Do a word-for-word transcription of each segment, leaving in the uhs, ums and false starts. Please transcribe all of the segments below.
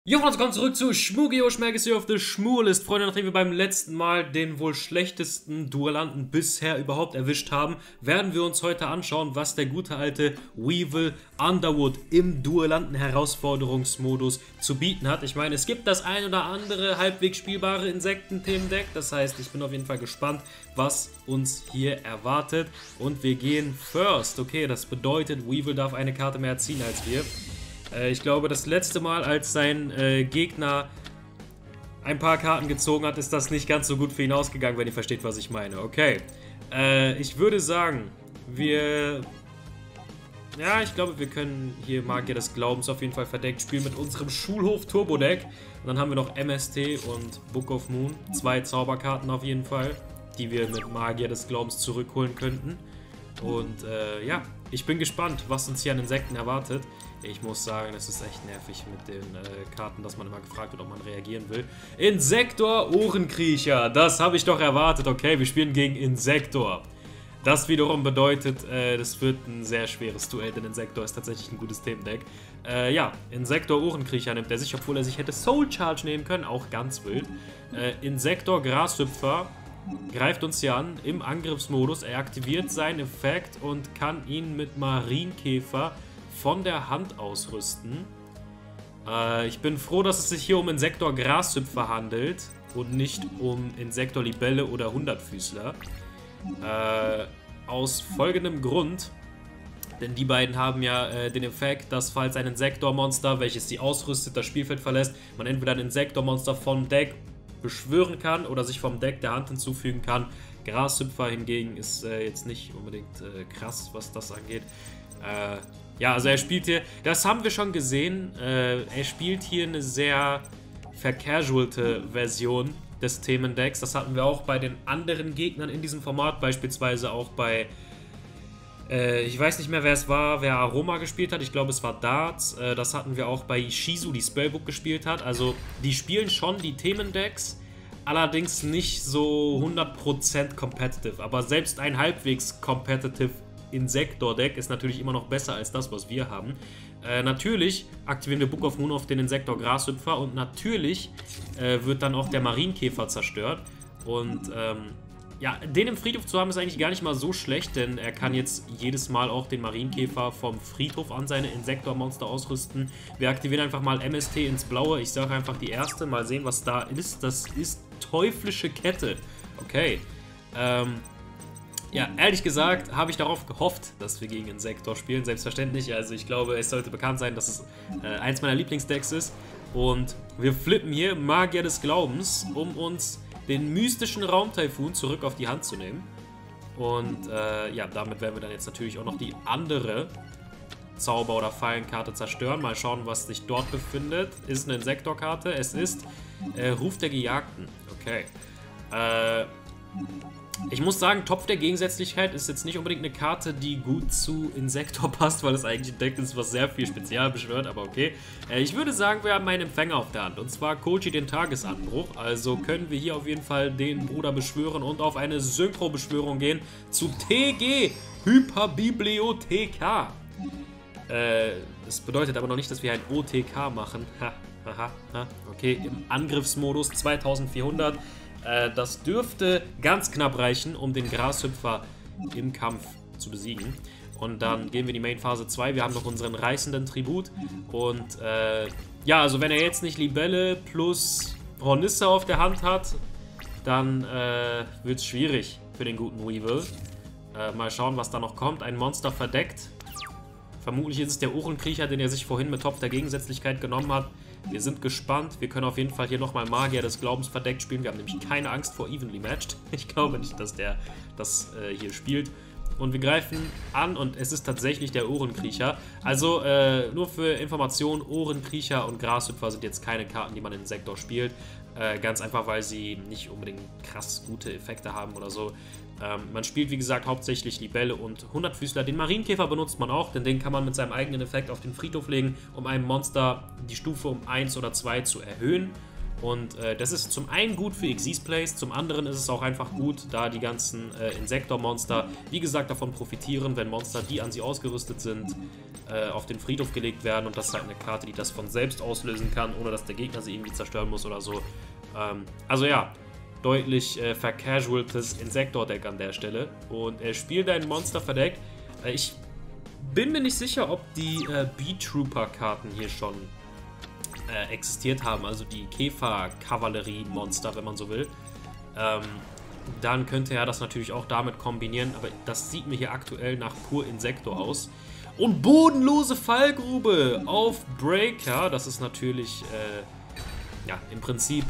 Jo, Freunde, kommt zurück zu Schmugio Schmackes auf der Schmurlist. Freunde, nachdem wir beim letzten Mal den wohl schlechtesten Duellanten bisher überhaupt erwischt haben, werden wir uns heute anschauen, was der gute alte Weevil Underwood im Duellanten-Herausforderungsmodus zu bieten hat. Ich meine, es gibt das ein oder andere halbwegs spielbare Insekten-Themendeck. Das heißt, ich bin auf jeden Fall gespannt, was uns hier erwartet. Und wir gehen first. Okay, das bedeutet, Weevil darf eine Karte mehr ziehen als wir. Ich glaube, das letzte Mal, als sein äh, Gegner ein paar Karten gezogen hat, ist das nicht ganz so gut für ihn ausgegangen, wenn ihr versteht, was ich meine. Okay, äh, ich würde sagen, wir... Ja, ich glaube, wir können hier Magier des Glaubens auf jeden Fall verdeckt spielen mit unserem Schulhof-Turbo-Deck. Und dann haben wir noch M S T und Book of Moon. Zwei Zauberkarten auf jeden Fall, die wir mit Magier des Glaubens zurückholen könnten. Und äh, ja, ich bin gespannt, was uns hier an Insekten erwartet. Ich muss sagen, es ist echt nervig mit den äh, Karten, dass man immer gefragt wird, ob man reagieren will. Insektor Ohrenkriecher, das habe ich doch erwartet. Okay, wir spielen gegen Insektor. Das wiederum bedeutet, äh, das wird ein sehr schweres Duell, denn Insektor ist tatsächlich ein gutes Themendeck. Äh, ja, Insektor Ohrenkriecher nimmt er sich, obwohl er sich hätte Soul Charge nehmen können, auch ganz wild. Äh, Insektor Grashüpfer greift uns hier an im Angriffsmodus. Er aktiviert seinen Effekt und kann ihn mit Marienkäfer von der Hand ausrüsten. Äh, ich bin froh, dass es sich hier um Insektor Grashüpfer handelt und nicht um Insektor Libelle oder Hundertfüßler. Äh, aus folgendem Grund, denn die beiden haben ja äh, den Effekt, dass falls ein Insektormonster, welches sie ausrüstet, das Spielfeld verlässt, man entweder ein Insektormonster vom Deck beschwören kann oder sich vom Deck der Hand hinzufügen kann. Grashüpfer hingegen ist äh, jetzt nicht unbedingt äh, krass, was das angeht. Äh, ja, also er spielt hier, das haben wir schon gesehen, äh, er spielt hier eine sehr vercasualte Version des Themendecks. Das hatten wir auch bei den anderen Gegnern in diesem Format, beispielsweise auch bei, äh, ich weiß nicht mehr, wer es war, wer Aroma gespielt hat. Ich glaube, es war Darts. Äh, das hatten wir auch bei Shizu, die Spellbook gespielt hat. Also, die spielen schon die Themendecks, allerdings nicht so hundert Prozent competitive. Aber selbst ein halbwegs competitive Insektor-Deck ist natürlich immer noch besser als das, was wir haben. Äh, natürlich aktivieren wir Book of Moon auf den Insektor Grashüpfer und natürlich äh, wird dann auch der Marienkäfer zerstört. Und ähm, ja, den im Friedhof zu haben ist eigentlich gar nicht mal so schlecht, denn er kann jetzt jedes Mal auch den Marienkäfer vom Friedhof an seine Insektormonster ausrüsten. Wir aktivieren einfach mal M S T ins Blaue. Ich sage einfach die erste, mal sehen, was da ist. Das ist teuflische Kette. Okay. Ähm... Ja, ehrlich gesagt habe ich darauf gehofft, dass wir gegen Insektor spielen, selbstverständlich. Also ich glaube, es sollte bekannt sein, dass es äh, eins meiner Lieblingsdecks ist. Und wir flippen hier Magier des Glaubens, um uns den mystischen Raumtaifun zurück auf die Hand zu nehmen. Und äh, ja, damit werden wir dann jetzt natürlich auch noch die andere Zauber- oder Fallenkarte zerstören. Mal schauen, was sich dort befindet. Ist eine Insektorkarte. Es ist äh, Ruf der Gejagten. Okay. Äh... Ich muss sagen, Topf der Gegensätzlichkeit ist jetzt nicht unbedingt eine Karte, die gut zu Insektor passt, weil es eigentlich ein Deck ist, was sehr viel Spezial beschwört, aber okay. Äh, ich würde sagen, wir haben einen Empfänger auf der Hand, und zwar Kochi den Tagesanbruch. Also können wir hier auf jeden Fall den Bruder beschwören und auf eine Synchro-Beschwörung gehen zu T G, Hyperbibliotheka. Äh, das bedeutet aber noch nicht, dass wir ein O T K machen. Ha, ha, ha. Okay, im Angriffsmodus zweitausendvierhundert. Das dürfte ganz knapp reichen, um den Grashüpfer im Kampf zu besiegen. Und dann gehen wir in die Main Phase zwei. Wir haben noch unseren reißenden Tribut. Und äh, ja, also wenn er jetzt nicht Libelle plus Hornisse auf der Hand hat, dann äh, wird es schwierig für den guten Weevil. Äh, mal schauen, was da noch kommt. Ein Monster verdeckt. Vermutlich ist es der Ohrenkriecher, den er sich vorhin mit Topf der Gegensätzlichkeit genommen hat. Wir sind gespannt. Wir können auf jeden Fall hier nochmal Magier des Glaubens verdeckt spielen. Wir haben nämlich keine Angst vor Evenly Matched. Ich glaube nicht, dass der das äh, hier spielt. Und wir greifen an und es ist tatsächlich der Ohrenkriecher. Also äh, nur für Information, Ohrenkriecher und Grashüpfer sind jetzt keine Karten, die man in Insektor spielt. Äh, ganz einfach, weil sie nicht unbedingt krass gute Effekte haben oder so. Ähm, man spielt, wie gesagt, hauptsächlich Libelle und Hundertfüßler. Den Marienkäfer benutzt man auch, denn den kann man mit seinem eigenen Effekt auf den Friedhof legen, um einem Monster die Stufe um eins oder zwei zu erhöhen. Und äh, das ist zum einen gut für Xyz-Plays, zum anderen ist es auch einfach gut, da die ganzen äh, Insektor-Monster, wie gesagt, davon profitieren, wenn Monster, die an sie ausgerüstet sind, äh, auf den Friedhof gelegt werden. Und das ist halt eine Karte, die das von selbst auslösen kann, ohne dass der Gegner sie irgendwie zerstören muss oder so. Ähm, also ja, deutlich äh, vercasualtes Insektor-Deck an der Stelle. Und er spielt ein Monster verdeckt. Äh, ich bin mir nicht sicher, ob die äh, B-Trooper-Karten hier schon Äh, existiert haben, also die Käfer-Kavallerie-Monster, wenn man so will, ähm, dann könnte er das natürlich auch damit kombinieren, aber das sieht mir hier aktuell nach pur Insektor aus. Und bodenlose Fallgrube auf Breaker, das ist natürlich, äh, ja, im Prinzip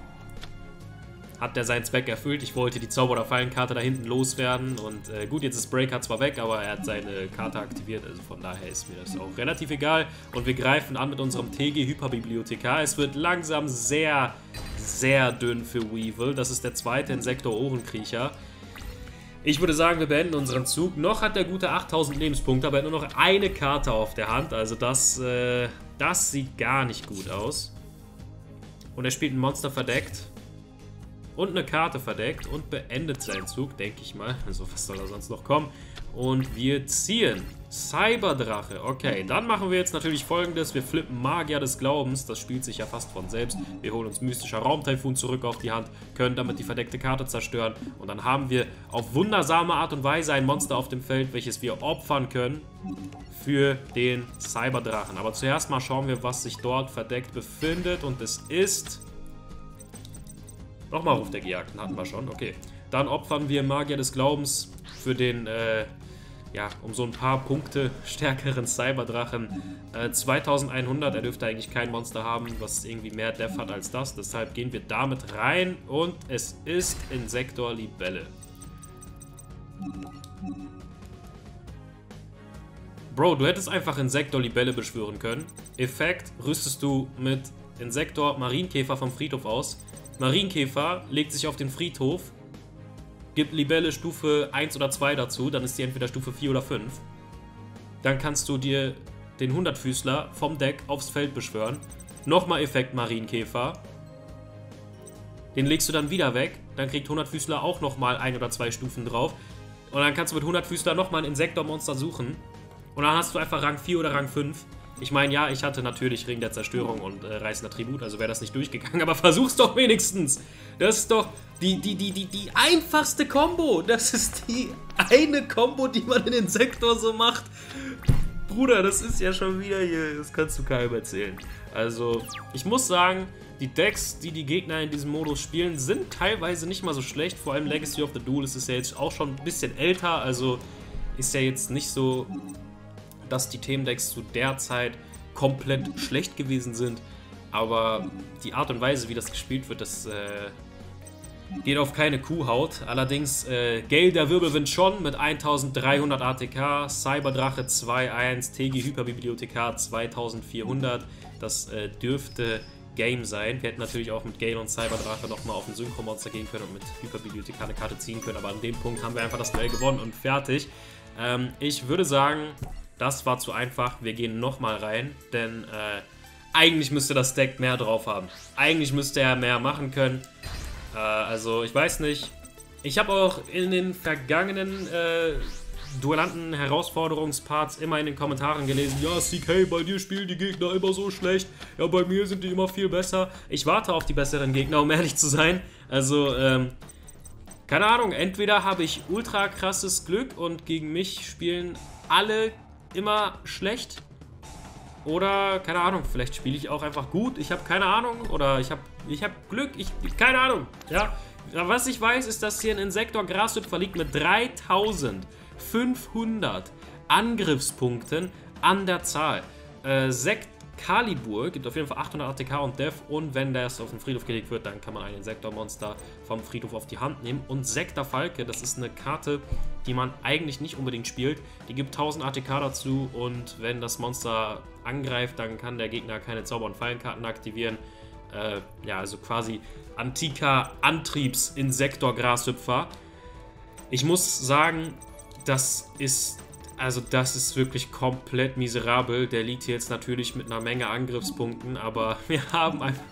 hat der seinen Zweck erfüllt. Ich wollte die Zauber- oder Fallenkarte da hinten loswerden und äh, gut, jetzt ist Breaker zwar weg, aber er hat seine Karte aktiviert, also von daher ist mir das auch relativ egal. Und wir greifen an mit unserem T G Hyperbibliothekar. Es wird langsam sehr, sehr dünn für Weevil. Das ist der zweite Insektor Ohrenkriecher. Ich würde sagen, wir beenden unseren Zug. Noch hat der gute achttausend Lebenspunkte, aber er hat nur noch eine Karte auf der Hand. Also das, äh, das sieht gar nicht gut aus. Und er spielt ein Monster verdeckt. Und eine Karte verdeckt und beendet seinen Zug, denke ich mal. Also was soll da sonst noch kommen? Und wir ziehen Cyberdrache. Okay, dann machen wir jetzt natürlich Folgendes. Wir flippen Magier des Glaubens. Das spielt sich ja fast von selbst. Wir holen uns mystischer Raumtaifun zurück auf die Hand, können damit die verdeckte Karte zerstören. Und dann haben wir auf wundersame Art und Weise ein Monster auf dem Feld, welches wir opfern können für den Cyberdrachen. Aber zuerst mal schauen wir, was sich dort verdeckt befindet. Und es ist... Nochmal Ruf der Gejagten hatten wir schon, okay. Dann opfern wir Magier des Glaubens für den, äh, ja, um so ein paar Punkte stärkeren Cyberdrachen. Äh, zweitausendeinhundert, er dürfte eigentlich kein Monster haben, was irgendwie mehr Def hat als das. Deshalb gehen wir damit rein und es ist Insektor Libelle. Bro, du hättest einfach Insektor Libelle beschwören können. Effekt rüstest du mit Insektor Marienkäfer vom Friedhof aus. Marienkäfer legt sich auf den Friedhof, gibt Libelle Stufe eins oder zwei dazu, dann ist die entweder Stufe vier oder fünf. Dann kannst du dir den hundertfüßler vom Deck aufs Feld beschwören. Nochmal Effekt Marienkäfer. Den legst du dann wieder weg, dann kriegt hundertfüßler auch nochmal ein oder zwei Stufen drauf. Und dann kannst du mit hundertfüßler nochmal ein Insektor-Monster suchen. Und dann hast du einfach Rang vier oder Rang fünf. Ich meine, ja, ich hatte natürlich Ring der Zerstörung und äh, reißender Tribut, also wäre das nicht durchgegangen, aber versuch's doch wenigstens. Das ist doch die, die, die, die, die einfachste Kombo. Das ist die eine Kombo, die man in den Sektor so macht. Bruder, das ist ja schon wieder hier, das kannst du keinem erzählen. Also, ich muss sagen, die Decks, die die Gegner in diesem Modus spielen, sind teilweise nicht mal so schlecht. Vor allem Legacy of the Duelist ist ja jetzt auch schon ein bisschen älter, also ist ja jetzt nicht so... dass die Themendecks zu der Zeit komplett schlecht gewesen sind, aber die Art und Weise, wie das gespielt wird, das äh, geht auf keine Kuhhaut. Allerdings äh, Gale der Wirbelwind schon mit eintausenddreihundert A T K, Cyberdrache zwei eins, T G Hyperbibliothekar zweitausendvierhundert, das äh, dürfte Game sein. Wir hätten natürlich auch mit Gale und Cyberdrache nochmal auf ein Synchro-Monster gehen können und mit Hyperbibliothekar eine Karte ziehen können, aber an dem Punkt haben wir einfach das Duell gewonnen und fertig. Ähm, ich würde sagen, das war zu einfach. Wir gehen nochmal rein, denn äh, eigentlich müsste das Deck mehr drauf haben. Eigentlich müsste er mehr machen können. Äh, also, ich weiß nicht. Ich habe auch in den vergangenen äh, Duellanten-Herausforderungsparts immer in den Kommentaren gelesen, ja, C K, bei dir spielen die Gegner immer so schlecht. Ja, bei mir sind die immer viel besser. Ich warte auf die besseren Gegner, um ehrlich zu sein. Also, ähm, keine Ahnung. Entweder habe ich ultra krasses Glück und gegen mich spielen alle immer schlecht oder, keine Ahnung, vielleicht spiele ich auch einfach gut, ich habe keine Ahnung oder ich habe ich hab Glück, ich, keine Ahnung, ja. Was ich weiß, ist, dass hier ein Insektor Grashüpfer liegt mit dreitausendfünfhundert Angriffspunkten an der Zahl. Äh, Sekt Kalibur gibt auf jeden Fall achthundert A T K und Def und wenn das auf den Friedhof gelegt wird, dann kann man ein Insektor-Monster vom Friedhof auf die Hand nehmen. Und Sektor Falke, das ist eine Karte, die man eigentlich nicht unbedingt spielt. Die gibt tausend A T K dazu und wenn das Monster angreift, dann kann der Gegner keine Zauber- und Fallenkarten aktivieren. Äh, ja, also quasi antiker Antriebs-Insektor-Grashüpfer. Ich muss sagen, das ist Also das ist wirklich komplett miserabel. Der liegt hier jetzt natürlich mit einer Menge Angriffspunkten, aber wir haben einfach...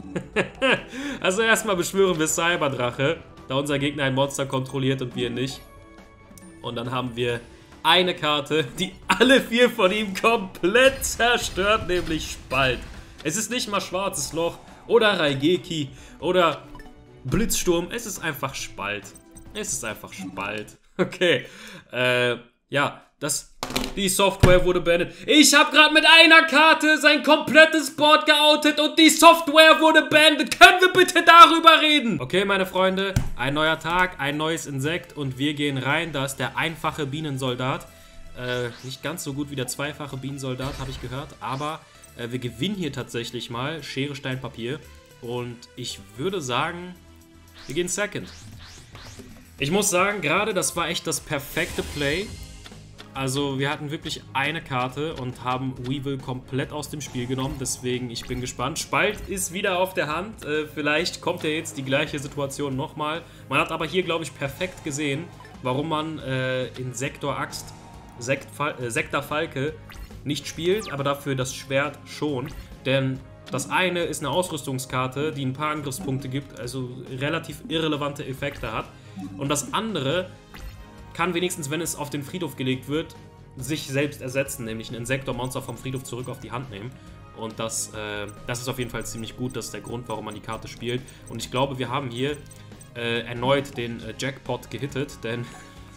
Also erstmal beschwören wir Cyberdrache, da unser Gegner ein Monster kontrolliert und wir nicht. Und dann haben wir eine Karte, die alle vier von ihm komplett zerstört, nämlich Spalt. Es ist nicht mal Schwarzes Loch oder Raigeki oder Blitzsturm, es ist einfach Spalt. Es ist einfach Spalt. Okay, äh, ja, das, die Software wurde beendet. Ich habe gerade mit einer Karte sein komplettes Board geoutet und die Software wurde beendet. Können wir bitte darüber reden? Okay, meine Freunde, ein neuer Tag, ein neues Insekt und wir gehen rein. Da ist der einfache Bienensoldat. Äh, nicht ganz so gut wie der zweifache Bienensoldat, habe ich gehört. Aber äh, wir gewinnen hier tatsächlich mal Schere, Stein, Papier. Und ich würde sagen, wir gehen Second. Ich muss sagen, gerade das war echt das perfekte Play. Also wir hatten wirklich eine Karte und haben Weevil komplett aus dem Spiel genommen. Deswegen, ich bin gespannt. Spalt ist wieder auf der Hand. Äh, vielleicht kommt ja jetzt die gleiche Situation nochmal. Man hat aber hier, glaube ich, perfekt gesehen, warum man äh, in Sektor Axt, Sekt, äh, Sektor Falke nicht spielt, aber dafür das Schwert schon. Denn das eine ist eine Ausrüstungskarte, die ein paar Angriffspunkte gibt, also relativ irrelevante Effekte hat. Und das andere kann wenigstens, wenn es auf den Friedhof gelegt wird, sich selbst ersetzen, nämlich ein Insektor-Monster vom Friedhof zurück auf die Hand nehmen. Und das, äh, das ist auf jeden Fall ziemlich gut, das ist der Grund, warum man die Karte spielt. Und ich glaube, wir haben hier äh, erneut den äh, Jackpot gehittet, denn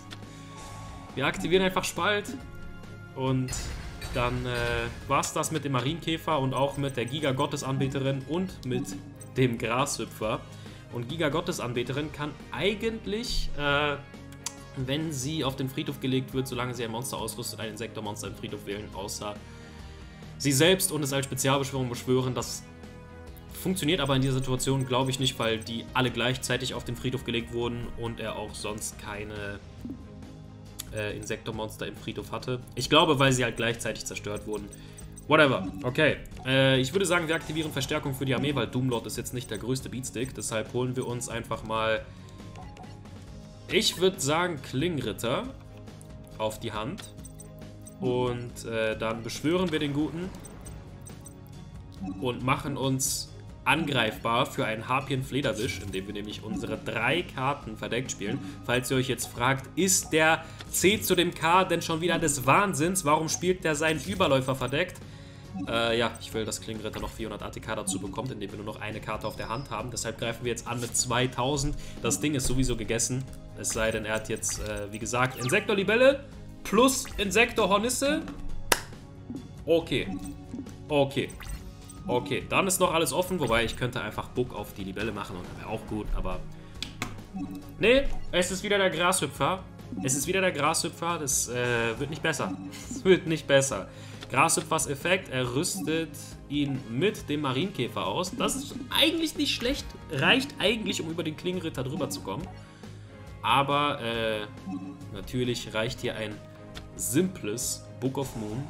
wir aktivieren einfach Spalt und dann äh, war es das mit dem Marienkäfer und auch mit der Giga-Gottesanbeterin und mit dem Grashüpfer. Und Giga-Gottesanbeterin kann eigentlich, äh, wenn sie auf den Friedhof gelegt wird, solange sie ein Monster ausrüstet, ein Insektor-Monster im Friedhof wählen, außer sie selbst und es als Spezialbeschwörung beschwören. Das funktioniert aber in dieser Situation, glaube ich, nicht, weil die alle gleichzeitig auf den Friedhof gelegt wurden und er auch sonst keine äh, Insektor-Monster im Friedhof hatte. Ich glaube, weil sie halt gleichzeitig zerstört wurden. Whatever. Okay. Äh, ich würde sagen, wir aktivieren Verstärkung für die Armee, weil Doomlord ist jetzt nicht der größte Beatstick. Deshalb holen wir uns einfach mal, ich würde sagen, Klingritter auf die Hand. Und äh, dann beschwören wir den Guten und machen uns angreifbar für einen Harpien-Flederwisch, indem wir nämlich unsere drei Karten verdeckt spielen. Falls ihr euch jetzt fragt, ist der C zu dem K denn schon wieder des Wahnsinns? Warum spielt der seinen Überläufer verdeckt? Äh, ja, ich will, dass Klingritter noch vierhundert A T K dazu bekommt, indem wir nur noch eine Karte auf der Hand haben. Deshalb greifen wir jetzt an mit zweitausend. Das Ding ist sowieso gegessen. Es sei denn, er hat jetzt, äh, wie gesagt, Insektor Libelle plus Insektor Hornisse. Okay. Okay. Okay, dann ist noch alles offen, wobei ich könnte einfach Buck auf die Libelle machen und wäre auch gut, aber... Nee, es ist wieder der Grashüpfer. Es ist wieder der Grashüpfer, das äh, wird nicht besser. Es wird nicht besser. Grashüpfers Effekt, er rüstet ihn mit dem Marienkäfer aus. Das ist eigentlich nicht schlecht, reicht eigentlich, um über den Klingenritter drüber zu kommen. Aber äh, natürlich reicht hier ein simples Book of Moon,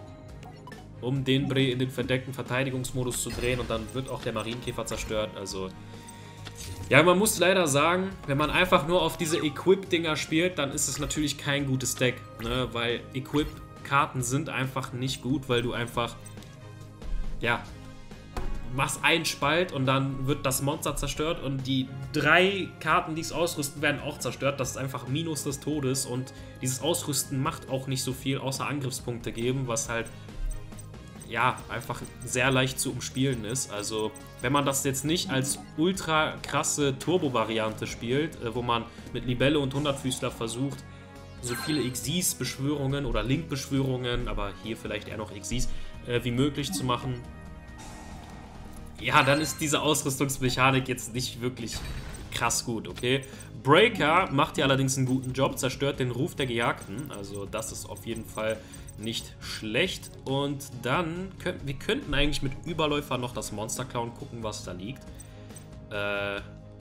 um den Bre in den verdeckten Verteidigungsmodus zu drehen und dann wird auch der Marienkäfer zerstört. Also, ja, man muss leider sagen, wenn man einfach nur auf diese Equip-Dinger spielt, dann ist es natürlich kein gutes Deck, ne? Weil Equip-Karten sind einfach nicht gut, weil du einfach, ja, machst einen Spalt und dann wird das Monster zerstört und die drei Karten, die es ausrüsten, werden auch zerstört. Das ist einfach Minus des Todes und dieses Ausrüsten macht auch nicht so viel, außer Angriffspunkte geben, was halt ja, einfach sehr leicht zu umspielen ist. Also, wenn man das jetzt nicht als ultra krasse Turbo-Variante spielt, äh, wo man mit Libelle und hundertfüßler versucht, so viele Xyz-Beschwörungen oder Link-Beschwörungen, aber hier vielleicht eher noch Xyz, äh, wie möglich zu machen, ja, dann ist diese Ausrüstungsmechanik jetzt nicht wirklich krass gut, okay? Breaker macht hier allerdings einen guten Job, zerstört den Ruf der Gejagten, also das ist auf jeden Fall nicht schlecht. Und dann könnten wir könnten eigentlich mit Überläufer noch das Monster klauen, gucken, was da liegt. Äh,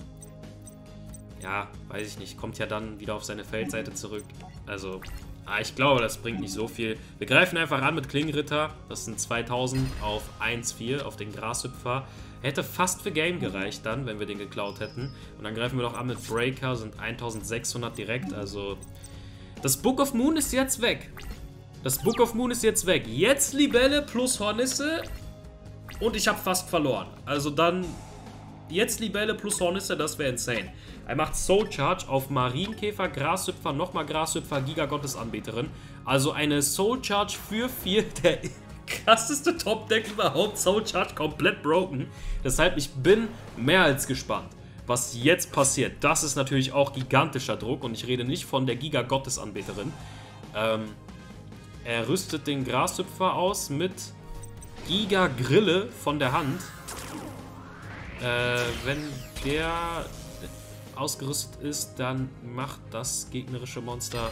ja, weiß ich nicht, kommt ja dann wieder auf seine Feldseite zurück. Also, ah, ich glaube, das bringt nicht so viel. Wir greifen einfach an mit Klingenritter, das sind zweitausend auf eins vier auf den Grashüpfer. Hätte fast für Game gereicht dann, wenn wir den geklaut hätten. Und dann greifen wir noch an mit Breaker, sind eintausendsechshundert direkt, also... Das Book of Moon ist jetzt weg. Das Book of Moon ist jetzt weg. Jetzt Libelle plus Hornisse. Und ich habe fast verloren. Also dann... Jetzt Libelle plus Hornisse, das wäre insane. Er macht Soul Charge auf Marienkäfer, Grashüpfer, nochmal Grashüpfer, Giga-Gottesanbeterin. Also eine Soul Charge für vier, der krasseste Top-Deck überhaupt. Soul Charge komplett broken. Deshalb, ich bin mehr als gespannt, was jetzt passiert. Das ist natürlich auch gigantischer Druck und ich rede nicht von der Giga-Gottesanbeterin. Ähm, er rüstet den Grashüpfer aus mit Giga-Grille von der Hand. Äh, wenn der ausgerüstet ist, dann macht das gegnerische Monster...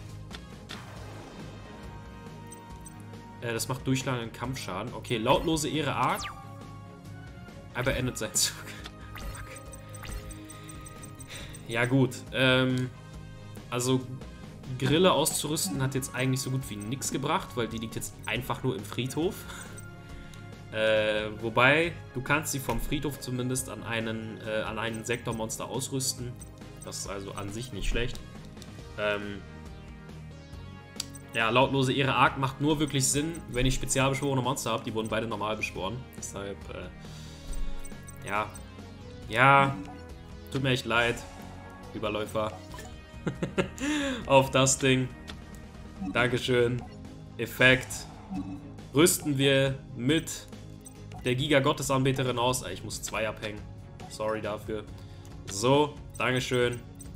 Äh, das macht durchschlagenden Kampfschaden. Okay, lautlose Ehre Arc. Aber endet sein Zug. Ja gut, ähm... also Grille auszurüsten hat jetzt eigentlich so gut wie nichts gebracht, weil die liegt jetzt einfach nur im Friedhof. Äh, wobei, du kannst sie vom Friedhof zumindest an einen, äh, an einen Sektormonster ausrüsten. Das ist also an sich nicht schlecht. Ähm, ja, lautlose Ehre Arc macht nur wirklich Sinn, wenn ich spezialbeschworene Monster habe. Die wurden beide normal beschworen. Deshalb, äh, ja. Ja, tut mir echt leid, Überläufer. Auf das Ding. Dankeschön. Effekt. Rüsten wir mit der Giga-Gottesanbeterin aus. Ich muss zwei abhängen. Sorry dafür. So, Dankeschön.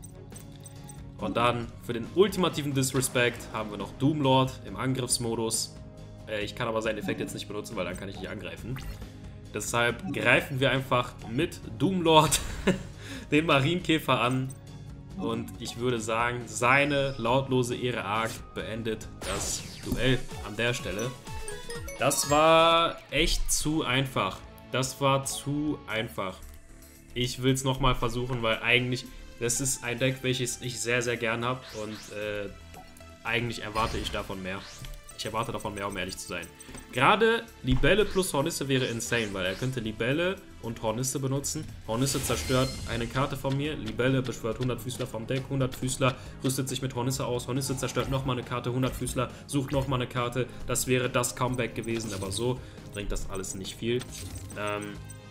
Und dann für den ultimativen Disrespect haben wir noch Doomlord im Angriffsmodus. Äh, ich kann aber seinen Effekt jetzt nicht benutzen, weil dann kann ich nicht angreifen. Deshalb greifen wir einfach mit Doomlord den Marienkäfer an. Und ich würde sagen, seine lautlose Ehre Arc beendet das Duell an der Stelle. Das war echt zu einfach. Das war zu einfach. Ich will es nochmal versuchen, weil eigentlich, das ist ein Deck, welches ich sehr, sehr gern habe. Und äh, eigentlich erwarte ich davon mehr. Ich erwarte davon mehr, um ehrlich zu sein. Gerade Libelle plus Hornisse wäre insane, weil er könnte Libelle und Hornisse benutzen. Hornisse zerstört eine Karte von mir. Libelle beschwört hundert Füßler vom Deck. hundert Füßler rüstet sich mit Hornisse aus. Hornisse zerstört nochmal eine Karte. hundert Füßler sucht nochmal eine Karte. Das wäre das Comeback gewesen, aber so bringt das alles nicht viel. Ähm,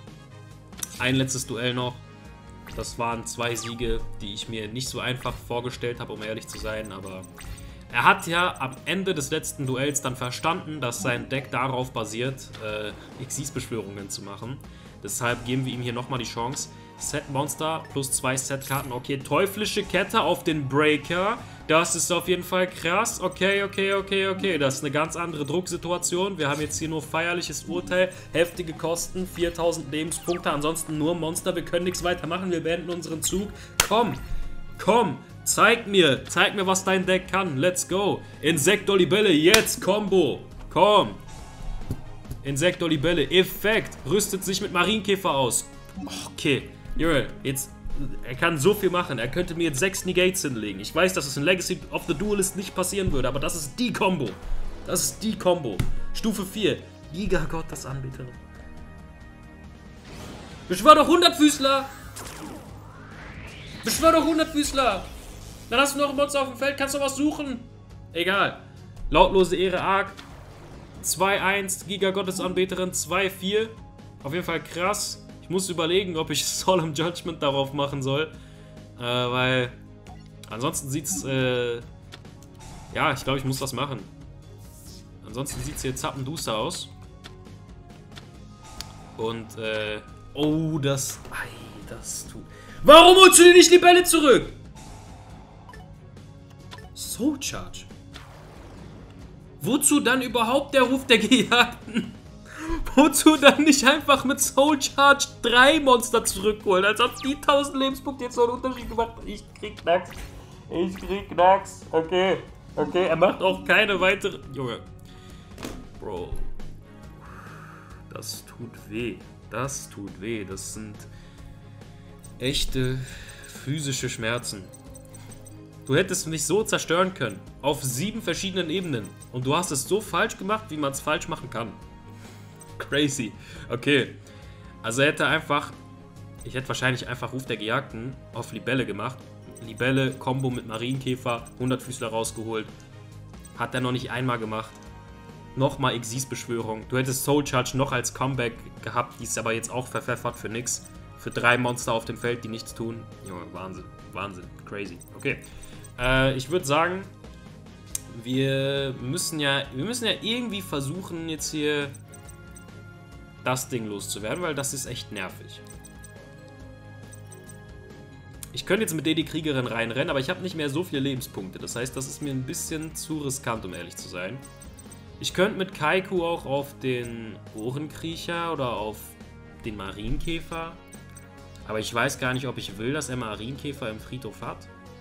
ein letztes Duell noch. Das waren zwei Siege, die ich mir nicht so einfach vorgestellt habe, um ehrlich zu sein, aber... Er hat ja am Ende des letzten Duells dann verstanden, dass sein Deck darauf basiert, äh, Xyz-Beschwörungen zu machen. Deshalb geben wir ihm hier nochmal die Chance. Set-Monster plus zwei Set-Karten. Okay, teuflische Kette auf den Breaker. Das ist auf jeden Fall krass. Okay, okay, okay, okay. Das ist eine ganz andere Drucksituation. Wir haben jetzt hier nur feierliches Urteil. Heftige Kosten, viertausend Lebenspunkte. Ansonsten nur Monster. Wir können nichts weiter machen. Wir beenden unseren Zug. Komm, komm. Zeig mir, zeig mir, was dein Deck kann. Let's go. Insektor Libelle, jetzt Combo. Komm. Insektor Libelle, Effekt. Rüstet sich mit Marienkäfer aus. Okay. Junge, jetzt, er kann so viel machen. Er könnte mir jetzt sechs Negates hinlegen. Ich weiß, dass es in Legacy of the Duelist nicht passieren würde, aber das ist die Combo. Das ist die Combo. Stufe vier. Giga-Gottesanbeterin. Beschwör doch hundert Füßler. Beschwör doch hundert Füßler. Dann hast du noch ein Monster auf dem Feld, kannst du was suchen. Egal. Lautlose Ehre Arc. zwei eins, Giga-Gottesanbeterin, zwei vier. Auf jeden Fall krass. Ich muss überlegen, ob ich Solemn Judgment darauf machen soll. Äh, weil ansonsten sieht's, äh, ja, ich glaube, ich muss das machen. Ansonsten sieht's hier zappenduster aus. Und, äh, oh, das, ei, das tut... Warum holst du dir nicht Libelle zurück? Soul Charge. Wozu dann überhaupt der Ruf der Gejagten? Wozu dann nicht einfach mit Soul Charge drei Monster zurückholen? Als ob die tausend Lebenspunkte jetzt so einen Unterschied gemacht haben. Ich krieg Knacks. Ich krieg Knacks. Okay. Okay, er macht auch keine weitere... Junge. Bro. Das tut weh. Das tut weh. Das sind echte physische Schmerzen. Du hättest mich so zerstören können. Auf sieben verschiedenen Ebenen. Und du hast es so falsch gemacht, wie man es falsch machen kann. Crazy. Okay. Also er hätte einfach... Ich hätte wahrscheinlich einfach Ruf der Gejagten auf Libelle gemacht. Libelle, Combo mit Marienkäfer, hundert Füßler rausgeholt. Hat er noch nicht einmal gemacht. Nochmal Xyz-Beschwörung. Du hättest Soul Charge noch als Comeback gehabt, die ist aber jetzt auch verpfeffert für nix. Für drei Monster auf dem Feld, die nichts tun. Junge, Wahnsinn. Wahnsinn. Crazy. Okay. Äh, ich würde sagen, wir müssen ja, wir müssen ja irgendwie versuchen, jetzt hier das Ding loszuwerden, weil das ist echt nervig. Ich könnte jetzt mit D D Kriegerin reinrennen, aber ich habe nicht mehr so viele Lebenspunkte. Das heißt, das ist mir ein bisschen zu riskant, um ehrlich zu sein. Ich könnte mit Kaiku auch auf den Ohrenkriecher oder auf den Marienkäfer. Aber ich weiß gar nicht, ob ich will, dass er Marienkäfer im Friedhof hat.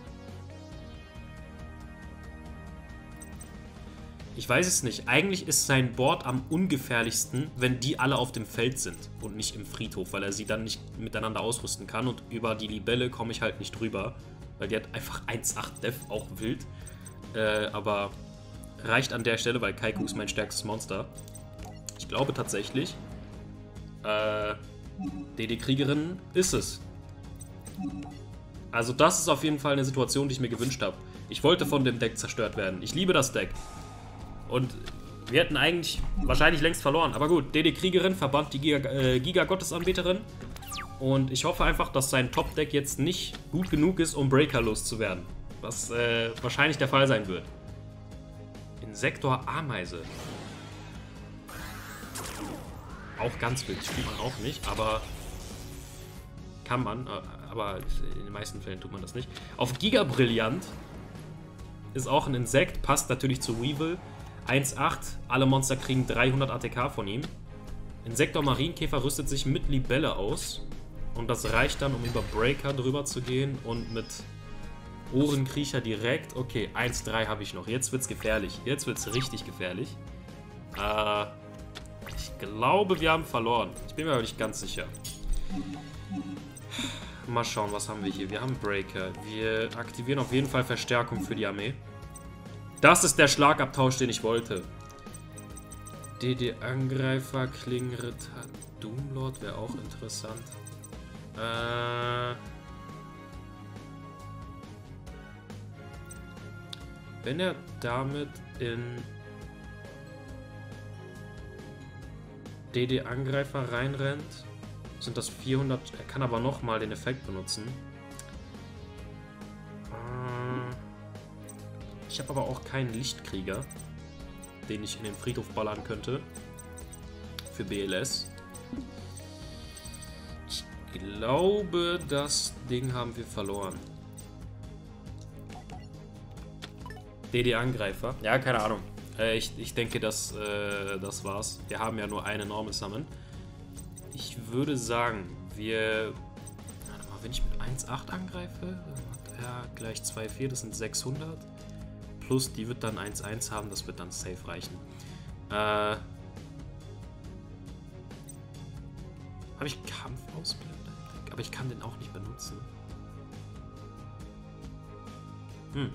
Ich weiß es nicht. Eigentlich ist sein Board am ungefährlichsten, wenn die alle auf dem Feld sind und nicht im Friedhof, weil er sie dann nicht miteinander ausrüsten kann. Und über die Libelle komme ich halt nicht drüber, weil die hat einfach eins Komma acht Def, auch wild. Äh, aber reicht an der Stelle, weil Kaiku ist mein stärkstes Monster. Ich glaube tatsächlich, äh, D D Kriegerin ist es. Also das ist auf jeden Fall eine Situation, die ich mir gewünscht habe. Ich wollte von dem Deck zerstört werden. Ich liebe das Deck. Und wir hätten eigentlich wahrscheinlich längst verloren. Aber gut, D D Kriegerin verbannt die Giga, äh, Giga-Gottesanbeterin. Und ich hoffe einfach, dass sein Top-Deck jetzt nicht gut genug ist, um Breaker loszuwerden. Was äh, wahrscheinlich der Fall sein wird. Insektor Ameise. Auch ganz wild. Spielt man auch nicht, aber kann man. Aber in den meisten Fällen tut man das nicht. Auf Giga Brillant ist auch ein Insekt. Passt natürlich zu Weevil. eins Komma acht. Alle Monster kriegen dreihundert A T K von ihm. Insektor Marienkäfer rüstet sich mit Libelle aus. Und das reicht dann, um über Breaker drüber zu gehen. Und mit Ohrenkriecher direkt. Okay, eins Komma drei habe ich noch. Jetzt wird's gefährlich. Jetzt wird's richtig gefährlich. Äh, ich glaube, wir haben verloren. Ich bin mir aber nicht ganz sicher. Mal schauen, was haben wir hier. Wir haben Breaker. Wir aktivieren auf jeden Fall Verstärkung für die Armee. Das ist der Schlagabtausch, den ich wollte. D D-Angreifer, Klingenritter, Doomlord wäre auch interessant. Äh... Wenn er damit in D D-Angreifer reinrennt, sind das vierhundert. Er kann aber nochmal den Effekt benutzen. Ich habe aber auch keinen Lichtkrieger, den ich in den Friedhof ballern könnte. Für B L S. Ich glaube, das Ding haben wir verloren. D D-Angreifer. Ja, keine Ahnung. Äh, ich, ich denke, das, äh, das war's. Wir haben ja nur eine Normal Summon. Ich würde sagen, wir... Warte mal, wenn ich mit eins Komma acht angreife, dann hat er gleich zwei Komma vier, das sind sechshundert. Plus, die wird dann eins Komma eins haben, das wird dann safe reichen. Äh... Habe ich Kampfausblender im Deck? Aber ich kann den auch nicht benutzen. Hm.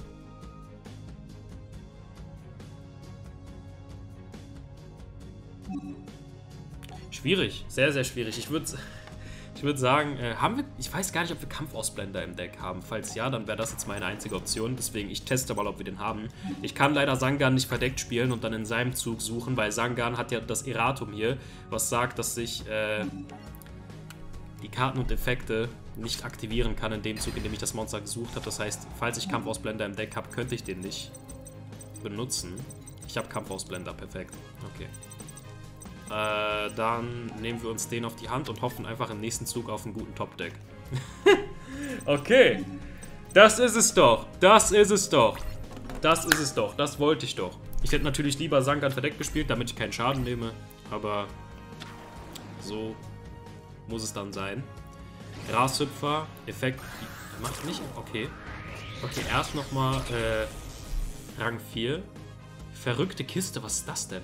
Schwierig, sehr, sehr schwierig. Ich würde ich würd sagen, äh, haben wir, ich weiß gar nicht, ob wir Kampfausblender im Deck haben. Falls ja, dann wäre das jetzt meine einzige Option. Deswegen, ich teste mal, ob wir den haben. Ich kann leider Sangan nicht verdeckt spielen und dann in seinem Zug suchen, weil Sangan hat ja das Erratum hier, was sagt, dass sich äh, die Karten und Effekte nicht aktivieren kann in dem Zug, in dem ich das Monster gesucht habe. Das heißt, falls ich Kampfausblender im Deck habe, könnte ich den nicht benutzen. Ich habe Kampfausblender, perfekt. Okay. Äh, dann nehmen wir uns den auf die Hand und hoffen einfach im nächsten Zug auf einen guten Top-Deck. Okay. Das ist es doch. Das ist es doch. Das ist es doch. Das wollte ich doch. Ich hätte natürlich lieber Sangan verdeckt gespielt, damit ich keinen Schaden nehme. Aber so muss es dann sein. Grashüpfer, Effekt. Macht nicht. Okay. Okay, erst nochmal äh, Rang vier. Verrückte Kiste, was ist das denn?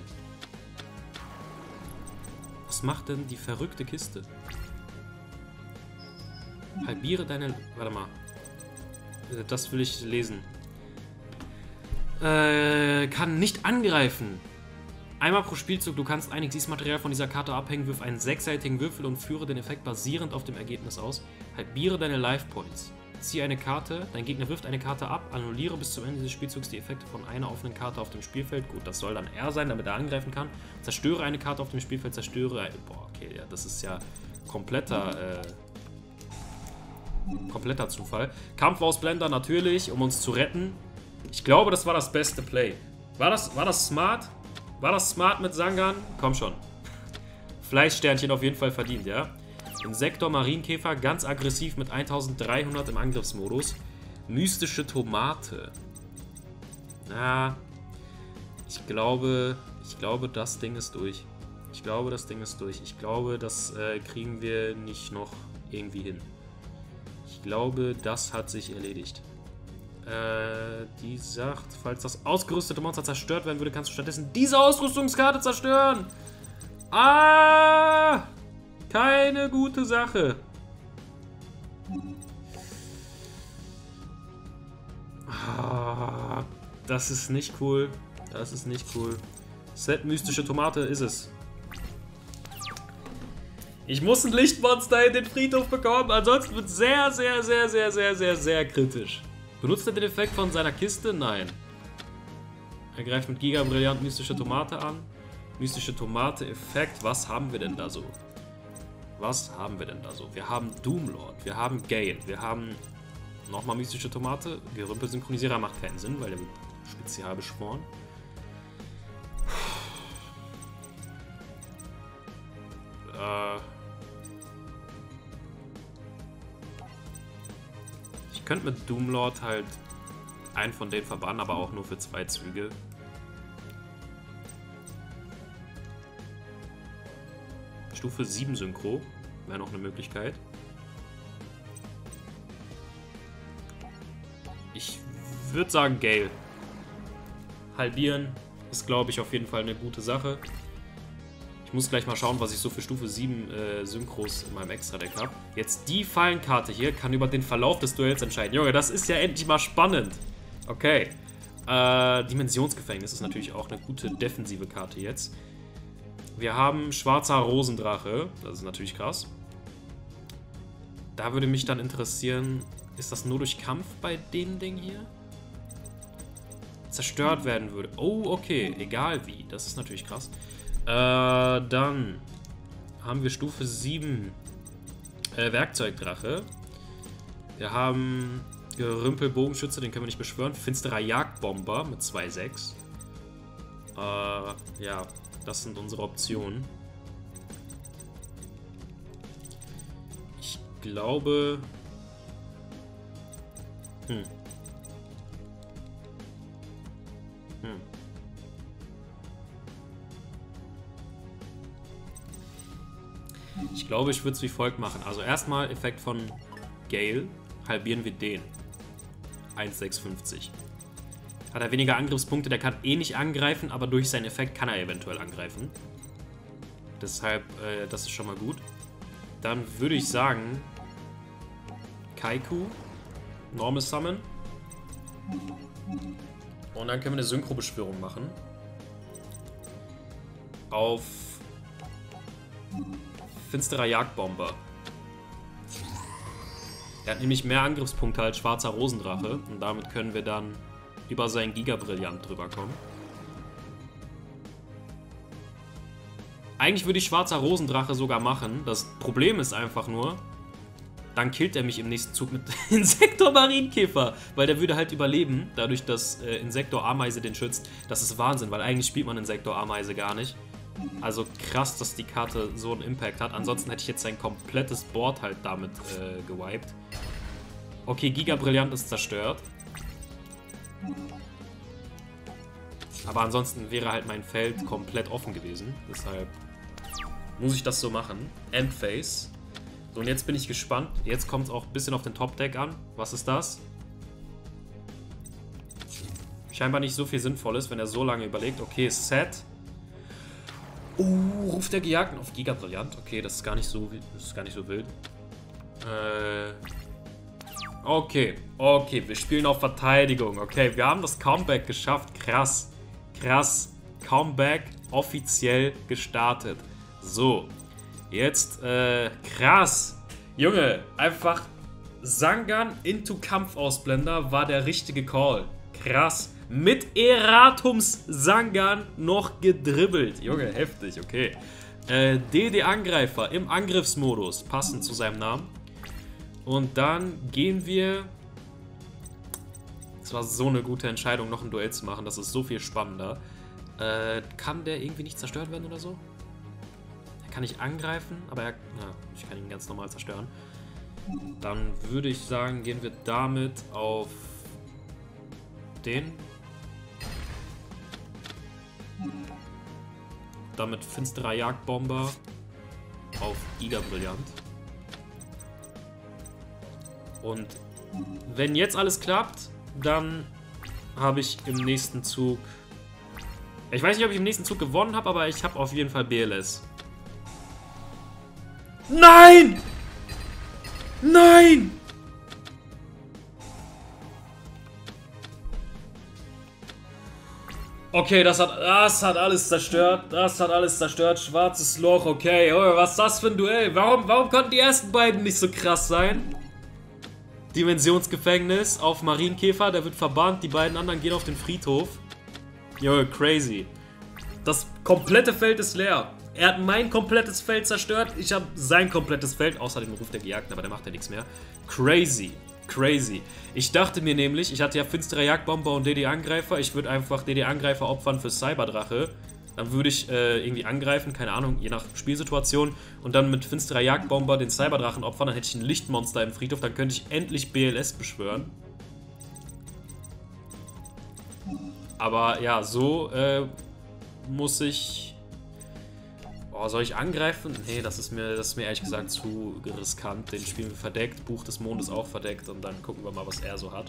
Was macht denn die verrückte Kiste? Halbiere deine... Warte mal. Das will ich lesen. Äh, kann nicht angreifen. Einmal pro Spielzug, du kannst ein Xyz-Material von dieser Karte abhängen, wirf einen sechsseitigen Würfel und führe den Effekt basierend auf dem Ergebnis aus. Halbiere deine Life Points. Ziehe eine Karte, dein Gegner wirft eine Karte ab, annulliere bis zum Ende des Spielzugs die Effekte von einer offenen Karte auf dem Spielfeld. Gut, das soll dann er sein, damit er angreifen kann. Zerstöre eine Karte auf dem Spielfeld, zerstöre... Eine, boah, okay, ja, das ist ja kompletter, äh, kompletter Zufall. Kampfausblender natürlich, um uns zu retten. Ich glaube, das war das beste Play. War das, war das smart? War das smart mit Sangan? Komm schon. Fleischsternchen auf jeden Fall verdient, ja? Insektor Marienkäfer, ganz aggressiv mit eintausenddreihundert im Angriffsmodus. Mystische Tomate. Na, ich glaube, ich glaube, das Ding ist durch. Ich glaube, das Ding ist durch. Ich glaube, das äh, kriegen wir nicht noch irgendwie hin. Ich glaube, das hat sich erledigt. Äh, die sagt, falls das ausgerüstete Monster zerstört werden würde, kannst du stattdessen diese Ausrüstungskarte zerstören. Ah! Keine gute Sache. Ah, das ist nicht cool. Das ist nicht cool. Set mystische Tomate ist es. Ich muss ein Lichtmonster in den Friedhof bekommen, ansonsten wird es sehr, sehr, sehr, sehr, sehr, sehr, sehr kritisch. Benutzt er den Effekt von seiner Kiste? Nein. Er greift mit Giga Brillant mystische Tomate an. Mystische Tomate Effekt. Was haben wir denn da so? Was haben wir denn da so? Wir haben Doomlord, wir haben Gale, wir haben nochmal mystische Tomate. Gerümpel-Synchronisierer macht keinen Sinn, weil der wird spezial beschworen. Äh ich könnte mit Doomlord halt einen von denen verbannen, aber auch nur für zwei Züge. Stufe sieben Synchro wäre noch eine Möglichkeit. Ich würde sagen Gale. Halbieren ist, glaube ich, auf jeden Fall eine gute Sache. Ich muss gleich mal schauen, was ich so für Stufe sieben äh, Synchros in meinem Extra-Deck habe. Jetzt die Fallenkarte hier kann über den Verlauf des Duells entscheiden. Junge, das ist ja endlich mal spannend. Okay. Äh, Dimensionsgefängnis ist natürlich auch eine gute defensive Karte jetzt. Wir haben schwarzer Rosendrache. Das ist natürlich krass. Da würde mich dann interessieren, ist das nur durch Kampf bei dem Ding hier? Zerstört werden würde. Oh, okay. Egal wie. Das ist natürlich krass. Äh, dann haben wir Stufe sieben äh, Werkzeugdrache. Wir haben Gerümpel-Bogenschütze, den können wir nicht beschwören. Finsterer Jagdbomber mit zwei sechs. Äh, ja. Das sind unsere Optionen. Ich glaube... Hm. Hm. Ich glaube, ich würde es wie folgt machen. Also erstmal Effekt von Gale. Halbieren wir den. eins sechs fünfzig. Hat er weniger Angriffspunkte, der kann eh nicht angreifen, aber durch seinen Effekt kann er eventuell angreifen. Deshalb, äh, das ist schon mal gut. Dann würde ich sagen, Kaiku, Normal Summon. Und dann können wir eine Synchro-Beschwörung machen. Auf Finsterer Jagdbomber. Er hat nämlich mehr Angriffspunkte als schwarzer Rosendrache und damit können wir dann über seinen Giga-Brillant drüber kommen. Eigentlich würde ich schwarzer Rosendrache sogar machen. Das Problem ist einfach nur, dann killt er mich im nächsten Zug mit Insektor Marienkäfer, weil der würde halt überleben, dadurch, dass äh, Insektor Ameise den schützt. Das ist Wahnsinn, weil eigentlich spielt man Insektor Ameise gar nicht. Also krass, dass die Karte so einen Impact hat. Ansonsten hätte ich jetzt sein komplettes Board halt damit äh, gewiped. Okay, Giga Brillant ist zerstört. Aber ansonsten wäre halt mein Feld komplett offen gewesen. Deshalb muss ich das so machen. Endphase. So, und jetzt bin ich gespannt. Jetzt kommt es auch ein bisschen auf den Top-Deck an. Was ist das? Scheinbar nicht so viel Sinnvolles, wenn er so lange überlegt. Okay, Set. Oh, Ruf der Gejagten auf Giga Brillant. Okay, das ist gar nicht so, das ist gar nicht so wild. Äh... Okay, okay, wir spielen auf Verteidigung. Okay, wir haben das Comeback geschafft. Krass, krass. Comeback offiziell gestartet. So, jetzt, äh, krass. Junge, einfach Sangan into Kampfausblender war der richtige Call. Krass. Mit Eratums Sangan noch gedribbelt. Junge, heftig, okay. Äh, D D-Angreifer im Angriffsmodus, passend zu seinem Namen. Und dann gehen wir... Es war so eine gute Entscheidung, noch ein Duell zu machen. Das ist so viel spannender. Äh, kann der irgendwie nicht zerstört werden oder so? Er kann nicht angreifen, aber er... Na, ich kann ihn ganz normal zerstören. Dann würde ich sagen, gehen wir damit auf den. Damit finsterer Jagdbomber auf Giga Brillant. Und wenn jetzt alles klappt, dann habe ich im nächsten Zug... Ich weiß nicht, ob ich im nächsten Zug gewonnen habe, aber ich habe auf jeden Fall B L S. Nein! Nein! Okay, das hat, das hat alles zerstört. Das hat alles zerstört. Schwarzes Loch, okay. Oh, was ist das für ein Duell? Warum, warum konnten die ersten beiden nicht so krass sein? Dimensionsgefängnis auf Marienkäfer, der wird verbannt. Die beiden anderen gehen auf den Friedhof. Junge, crazy. Das komplette Feld ist leer. Er hat mein komplettes Feld zerstört. Ich habe sein komplettes Feld, außer dem Ruf der Gejagten, aber der macht ja nichts mehr. Crazy. Crazy. Ich dachte mir nämlich, ich hatte ja finsterer Jagdbomber und D D-Angreifer. Ich würde einfach D D-Angreifer opfern für Cyberdrache. Dann würde ich äh, irgendwie angreifen, keine Ahnung, je nach Spielsituation. Und dann mit finsterer Jagdbomber den Cyberdrachen opfern. Dann hätte ich ein Lichtmonster im Friedhof. Dann könnte ich endlich B L S beschwören. Aber ja, so äh, muss ich... Oh, soll ich angreifen? Nee, das ist mir, das ist mir ehrlich gesagt zu riskant. Den spielen wir verdeckt. Buch des Mondes auch verdeckt. Und dann gucken wir mal, was er so hat.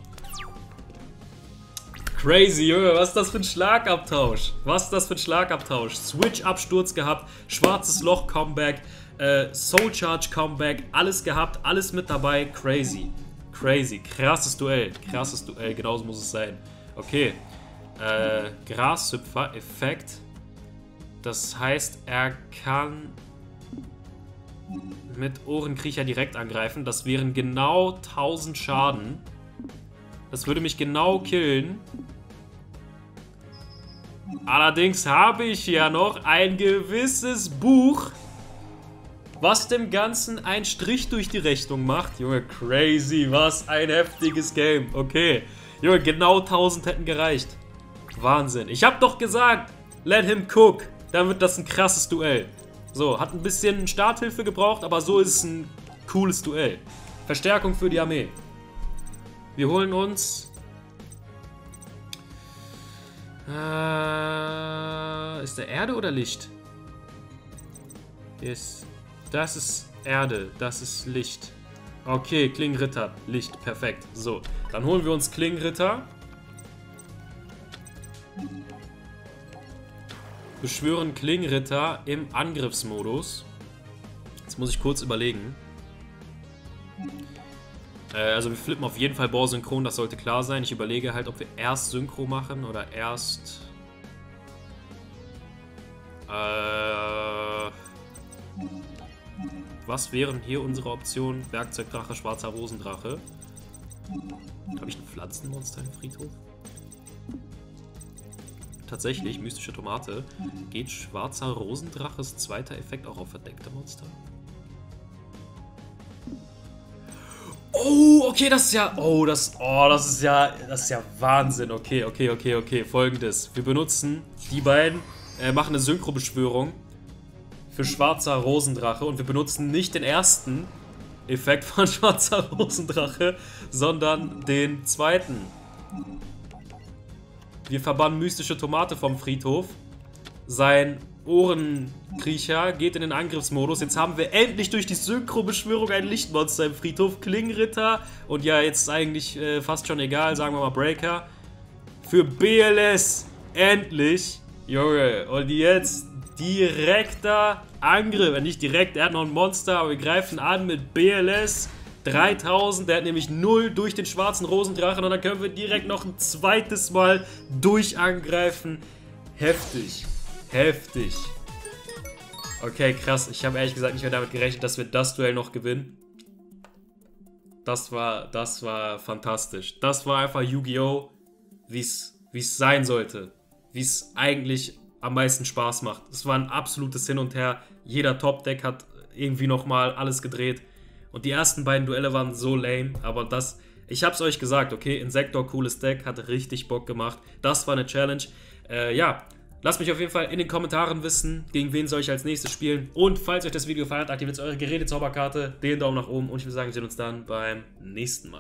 Crazy, Junge. Was ist das für ein Schlagabtausch? Was ist das für ein Schlagabtausch? Switch-Absturz gehabt. Schwarzes Loch-Comeback. Äh, Soul-Charge-Comeback. Alles gehabt. Alles mit dabei. Crazy. Crazy. Krasses Duell. Krasses Duell. Genauso muss es sein. Okay. Äh, Grashüpfer-Effekt. Das heißt, er kann mit Ohrenkriecher direkt angreifen. Das wären genau tausend Schaden. Das würde mich genau killen. Allerdings habe ich ja noch ein gewisses Buch, was dem Ganzen einen Strich durch die Rechnung macht. Junge, crazy. Was ein heftiges Game. Okay. Junge, genau tausend hätten gereicht. Wahnsinn. Ich habe doch gesagt, let him cook. Dann wird das ein krasses Duell. So, hat ein bisschen Starthilfe gebraucht, aber so ist es ein cooles Duell. Verstärkung für die Armee. Wir holen uns... Äh, ist der Erde oder Licht? Ist, das ist Erde, das ist Licht. Okay, Klingenritter, Licht, perfekt. So, dann holen wir uns Klingenritter. Beschwören Klingenritter im Angriffsmodus. Jetzt muss ich kurz überlegen. Äh, also wir flippen auf jeden Fall Bohr-Synchron, das sollte klar sein. Ich überlege halt, ob wir erst Synchro machen oder erst... Äh, was wären hier unsere Optionen? Werkzeugdrache, schwarzer Rosendrache. Habe ich ein Pflanzenmonster im Friedhof? Tatsächlich, mystische Tomate. Geht schwarzer Rosendraches zweiter Effekt auch auf verdeckte Monster? Oh, okay, das ist ja... Oh, das... Oh, das ist ja... Das ist ja Wahnsinn. Okay, okay, okay, okay. Folgendes. Wir benutzen die beiden... Äh, machen eine Synchro-Beschwörung für schwarzer Rosendrache. Und wir benutzen nicht den ersten Effekt von schwarzer Rosendrache, sondern den zweiten. Wir verbannen mystische Tomate vom Friedhof. Sein Ohrenkriecher geht in den Angriffsmodus. Jetzt haben wir endlich durch die Synchro-Beschwörung ein Lichtmonster im Friedhof. Klingenritter. Und ja, jetzt ist eigentlich äh, fast schon egal. Sagen wir mal Breaker. Für B L S. Endlich. Junge. Und jetzt direkter Angriff. Nicht direkt, er hat noch ein Monster. Aber wir greifen an mit B L S. dreitausend, der hat nämlich null durch den schwarzen Rosendrachen und dann können wir direkt noch ein zweites Mal durchangreifen. Heftig. Heftig. Okay, krass. Ich habe ehrlich gesagt nicht mehr damit gerechnet, dass wir das Duell noch gewinnen. Das war, das war fantastisch. Das war einfach Yu-Gi-Oh!, wie es sein sollte. Wie es eigentlich am meisten Spaß macht. Es war ein absolutes Hin und Her. Jeder Top-Deck hat irgendwie nochmal alles gedreht. Und die ersten beiden Duelle waren so lame. Aber das, ich hab's euch gesagt, okay, Insektor, cooles Deck, hat richtig Bock gemacht. Das war eine Challenge. Äh, ja, lasst mich auf jeden Fall in den Kommentaren wissen, gegen wen soll ich als nächstes spielen. Und falls euch das Video gefallen hat, aktiviert eure Gerätezauberkarte, den Daumen nach oben. Und ich würde sagen, wir sehen uns dann beim nächsten Mal.